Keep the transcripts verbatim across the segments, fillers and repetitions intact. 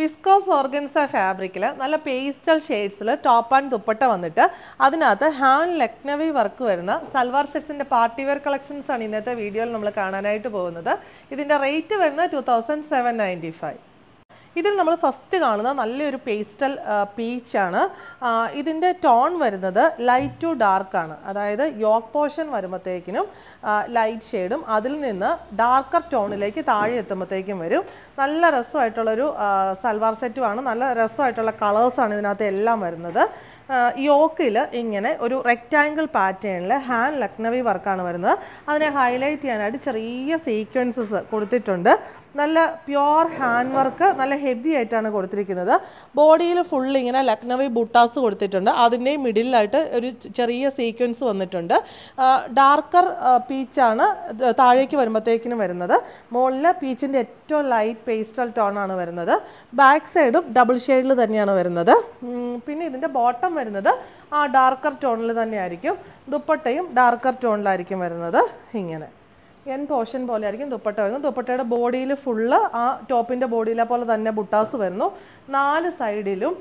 Viscous organza ഫാബ്രിക്കിൽ നല്ല pastel ഷെയ്ഡ്സിൽ ടോപ്പ് ആൻഡ് ദുപ്പട്ട വന്നിട്ട് അതിനകത്ത് ഹാൻഡ് ലക്നവി വർക്ക് വരുന്ന സൽവാർ സെറ്റ്സിൻ്റെ പാർട്ടി വെയർ കളക്ഷൻസ് ആണ് ഇന്നത്തെ വീഡിയോയിൽ നമ്മൾ കാണാനായിട്ട് പോകുന്നത്. ഇതിൻ്റെ റേറ്റ് വരുന്നത് two thousand seven ninety five. ഇതിൽ നമ്മൾ ഫസ്റ്റ് കാണുന്ന നല്ലൊരു പേസ്റ്റൽ പീച്ചാണ്. ഇതിൻ്റെ ടോൺ വരുന്നത് ലൈറ്റ് ടു ഡാർക്കാണ്. അതായത് യോക്ക് പോർഷൻ വരുമ്പോഴത്തേക്കിനും ലൈറ്റ് ഷെയ്ഡും അതിൽ നിന്ന് ഡാർക്കർ ടോണിലേക്ക് താഴെ എത്തുമ്പോഴത്തേക്കും വരും. നല്ല രസമായിട്ടുള്ളൊരു സൽവാർ സെറ്റുമാണ്. നല്ല രസമായിട്ടുള്ള കളേഴ്സാണ് ഇതിനകത്ത് എല്ലാം വരുന്നത്. യോക്കിൽ ഇങ്ങനെ ഒരു റെക്റ്റാങ്കിൾ പാറ്റേണിൽ ഹാൻഡ് ലക്നവി വർക്കാണ് വരുന്നത്. അതിനെ ഹൈലൈറ്റ് ചെയ്യാനായിട്ട് ചെറിയ സീക്വൻസസ് കൊടുത്തിട്ടുണ്ട്. നല്ല പ്യുവർ ഹാൻഡ് വർക്ക്, നല്ല ഹെവി ആയിട്ടാണ് കൊടുത്തിരിക്കുന്നത്. ബോഡിയിൽ ഫുൾ ഇങ്ങനെ ലക്നവി ബുട്ടാസ് കൊടുത്തിട്ടുണ്ട്. അതിൻ്റെയും മിഡിലായിട്ട് ഒരു ചെറിയ സീക്വൻസ് വന്നിട്ടുണ്ട്. ഡാർക്കർ പീച്ചാണ് താഴേക്ക് വരുമ്പോഴത്തേക്കിനും വരുന്നത്. മുകളിൽ പീച്ചിൻ്റെ ഏറ്റവും ലൈറ്റ് പേസ്റ്റൽ ടോണാണ് വരുന്നത്. ബാക്ക് സൈഡും ഡബിൾ ഷെയ്ഡിൽ തന്നെയാണ് വരുന്നത്. പിന്നെ ഇതിൻ്റെ ബോട്ടം വരുന്നത് ആ ഡാർക്കർ ടോണിൽ തന്നെയായിരിക്കും. ദുപ്പട്ടയും ഡാർക്കർ ടോണിലായിരിക്കും വരുന്നത്. ഇങ്ങനെ എൻ പോർഷൻ പോലെ ആയിരിക്കും ദുപ്പട്ട വരുന്നത്. ദുപ്പട്ടയുടെ ബോഡിയിൽ ഫുള്ള് ആ ടോപ്പിൻ്റെ ബോഡിയിലെ പോലെ തന്നെ ബുട്ടാസ് വരുന്നു. നാല് സൈഡിലും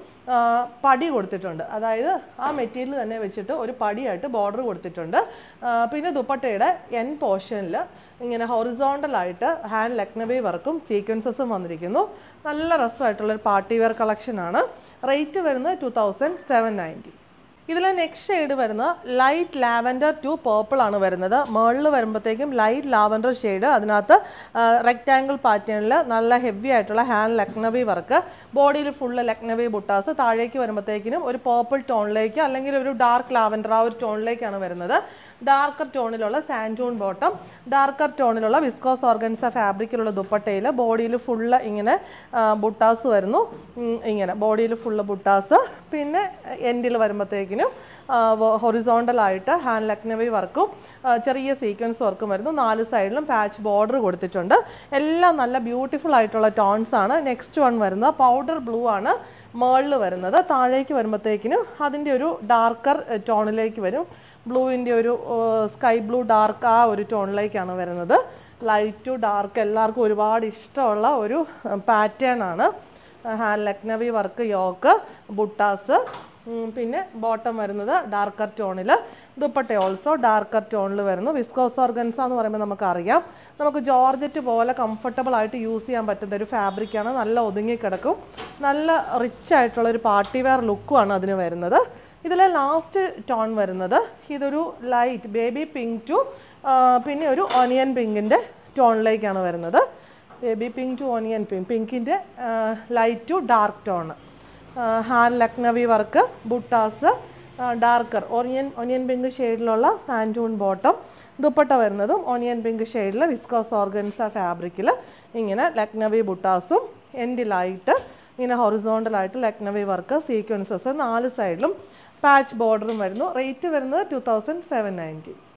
പടി കൊടുത്തിട്ടുണ്ട്. അതായത് ആ മെറ്റീരിയൽ തന്നെ വെച്ചിട്ട് ഒരു പടിയായിട്ട് ബോർഡർ കൊടുത്തിട്ടുണ്ട്. പിന്നെ ദുപ്പട്ടയുടെ എൻ പോർഷനിൽ ഇങ്ങനെ ഹൊറിസോണ്ടലായിട്ട് ഹാൻഡ് ലക്നവി വർക്കും സീക്വൻസസും വന്നിരിക്കുന്നു. നല്ല രസമായിട്ടുള്ളൊരു പാർട്ടി വെയർ കളക്ഷനാണ്. റേറ്റ് വരുന്നത് ടു തൗസൻഡ് സെവൻ നയൻറ്റി. ഇതിലെ നെക്സ്റ്റ് ഷെയ്ഡ് വരുന്നത് ലൈറ്റ് ലാവൻഡർ ടു പേർപ്പിൾ ആണ് വരുന്നത്. മുകളിൽ വരുമ്പോഴത്തേക്കും ലൈറ്റ് ലാവൻഡർ ഷെയ്ഡ്, അതിനകത്ത് റെക്റ്റാങ്കിൾ പാറ്റേണിൽ നല്ല ഹെവി ആയിട്ടുള്ള ഹാൻഡ് ലക്നവി വർക്ക്, ബോഡിയിൽ ഫുള്ള് ലക്നവി ബുട്ടാസ്, താഴേക്ക് വരുമ്പോഴത്തേക്കിനും ഒരു പേർപ്പിൾ ടോണിലേക്ക് അല്ലെങ്കിൽ ഒരു ഡാർക്ക് ലാവൻഡർ ആ ഒരു ടോണിലേക്കാണ് വരുന്നത്. ഡാർക്കർ ടോണിലുള്ള സാൻഡൂൺ ബോട്ടം, ഡാർക്കർ ടോണിലുള്ള വിസ്കോസ് ഓർഗൻസ ഫാബ്രിക്കിലുള്ള ദുപ്പട്ടയിൽ ബോഡിയിൽ ഫുള്ള് ഇങ്ങനെ ബുട്ടാസ് വരുന്നു. ഇങ്ങനെ ബോഡിയിൽ ഫുള്ള് ബുട്ടാസ്. പിന്നെ എൻഡിൽ വരുമ്പോഴത്തേക്കിനും ഹൊറിസോണ്ടലായിട്ട് ഹാൻഡ് ലക്നവി വർക്കും ചെറിയ സീക്വൻസ് വർക്കും വരുന്നു. നാല് സൈഡിലും പാച്ച് ബോർഡർ കൊടുത്തിട്ടുണ്ട്. എല്ലാം നല്ല ബ്യൂട്ടിഫുൾ ആയിട്ടുള്ള ടോൺസ് ആണ്. നെക്സ്റ്റ് വൺ വരുന്നത് പൗഡർ ബ്ലൂ ആണ് മേളിൽ വരുന്നത്. താഴേക്ക് വരുമ്പോഴത്തേക്കിനും അതിൻ്റെ ഒരു ഡാർക്കർ ടോണിലേക്ക് വരും. ബ്ലൂവിൻ്റെ ഒരു സ്കൈ ബ്ലൂ ഡാർക്ക് ആ ഒരു ടോണിലേക്കാണ് വരുന്നത്. ലൈറ്റ് ടു ഡാർക്ക് എല്ലാവർക്കും ഒരുപാട് ഇഷ്ടമുള്ള ഒരു പാറ്റേൺ ആണ്. ഹാൻഡ് ലക്നവി വർക്ക്, യോക്ക്, ബുട്ടാസ്. പിന്നെ ബോട്ടം വരുന്നത് ഡാർക്കർ ടോണിൽ. ദുപ്പട്ട ഓൾസോ ഡാർക്കർ ടോണിൽ വരുന്നു. വിസ്കോസ് ഓർഗൻസ എന്ന് പറയുമ്പോൾ നമുക്കറിയാം, നമുക്ക് ജോർജറ്റ് പോലെ കംഫർട്ടബിൾ ആയിട്ട് യൂസ് ചെയ്യാൻ പറ്റുന്ന ഒരു ഫാബ്രിക്കാണ്. നല്ല ഒതുങ്ങിക്കിടക്കും. നല്ല റിച്ച് ആയിട്ടുള്ള ഒരു പാർട്ടി വെയർ ലുക്കുമാണ് അതിന് വരുന്നത്. ഇതിലെ ലാസ്റ്റ് ടോൺ വരുന്നത് ഇതൊരു ലൈറ്റ് ബേബി പിങ്ക് ടു പിന്നെ ഒരു ഓണിയൻ പിങ്കിൻ്റെ ടോണിലേക്കാണ് വരുന്നത്. Baby pink to onion pink, പിങ്കിൻ്റെ light to dark tone. Hand Lucknowi work, ബുട്ടാസ്, ഡാർക്കർ ഓണിയൻ ഓണിയൻ പിങ്ക് ഷെയ്ഡിലുള്ള സാൻഡൂൺ ബോട്ടം. ദുപ്പട്ട വരുന്നതും ഓണിയൻ പിങ്ക് ഷെയ്ഡിൽ വിസ്കോസ് ഓർഗൻസ ഫാബ്രിക്കിൽ ഇങ്ങനെ ലക്നവി ബുട്ടാസും എൻഡിലായിട്ട് ഇങ്ങനെ ഹൊറിസോണ്ടലായിട്ട് ലക്നവി വർക്ക്, സീക്വൻസസ് നാല് സൈഡിലും പാച്ച് ബോർഡറും വരുന്നു. റേറ്റ് വരുന്നത് ടു തൗസൻഡ് സെവൻ നയൻറ്റി.